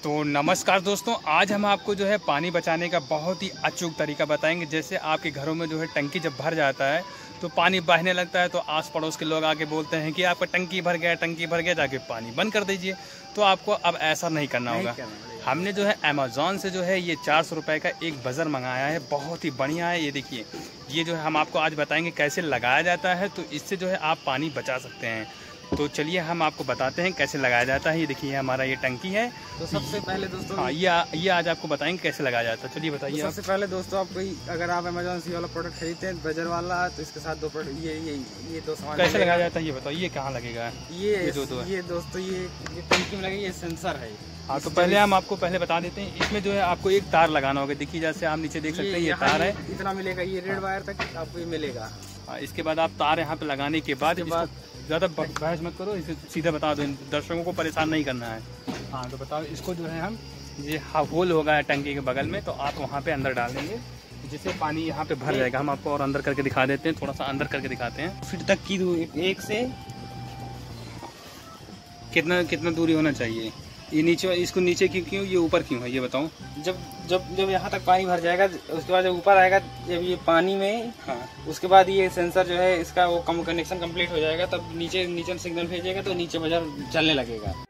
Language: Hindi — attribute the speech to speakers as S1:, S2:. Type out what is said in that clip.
S1: तो नमस्कार दोस्तों, आज हम आपको जो है पानी बचाने का बहुत ही अचूक तरीका बताएंगे। जैसे आपके घरों में जो है टंकी जब भर जाता है तो पानी बहने लगता है, तो आस पड़ोस के लोग आके बोलते हैं कि आपका टंकी भर गया, टंकी भर गया, जाके पानी बंद कर दीजिए। तो आपको अब ऐसा नहीं करना होगा। हमने जो है अमेज़ॉन से जो है ये 400 रुपये का एक बज़र मंगाया है, बहुत ही बढ़िया है। ये देखिए, ये जो है हम आपको आज बताएंगे कैसे लगाया जाता है, तो इससे जो है आप पानी बचा सकते हैं। तो चलिए हम आपको बताते हैं कैसे लगाया जाता है। ये देखिए हमारा ये टंकी है।
S2: तो सबसे पहले दोस्तों,
S1: हाँ, ये आज आपको बताएंगे कैसे लगाया जाता है। चलिए बताइए।
S2: तो सबसे पहले दोस्तों, आपको अगर आप अमेज़ॉन से वाला प्रोडक्ट खरीदते हैं बजर वाला, तो इसके साथ दो प्रोडक्ट ये दो सामान
S1: कैसे लगाया जाता है ये बताइए। ये कहाँ लगेगा?
S2: ये दोस्तों ये टंकी में लगे, ये सेंसर है।
S1: हाँ, तो पहले हम आपको बता देते हैं, इसमें जो है आपको एक तार लगाना होगा। देखिए जैसे आप नीचे देख सकते हैं, ये तार है,
S2: इतना मिलेगा, ये रेड वायर तक आपको ये मिलेगा।
S1: हाँ, इसके बाद आप तार यहाँ पे लगाने के बाद ज़्यादा बहस मत करो, इसे सीधा बता दो, दर्शकों को परेशान नहीं करना है। हाँ, तो बताओ इसको जो है हम ये होल होगा टंकी के बगल में, तो आप वहाँ पे अंदर डाल देंगे जिससे पानी यहाँ पे भर जाएगा। हम आपको और अंदर करके दिखा देते हैं, थोड़ा सा अंदर करके दिखाते हैं।
S2: फीट तक की एक से
S1: कितना दूरी होना चाहिए? ये नीचे, इसको नीचे क्यों ये ऊपर क्यों है ये बताओ।
S2: जब यहाँ तक पानी भर जाएगा, उसके बाद जब ऊपर आएगा, जब ये पानी में,
S1: हाँ,
S2: उसके बाद ये सेंसर जो है इसका वो कनेक्शन कंप्लीट हो जाएगा, तब नीचे सिग्नल भेजेगा, तो नीचे बजर चलने लगेगा।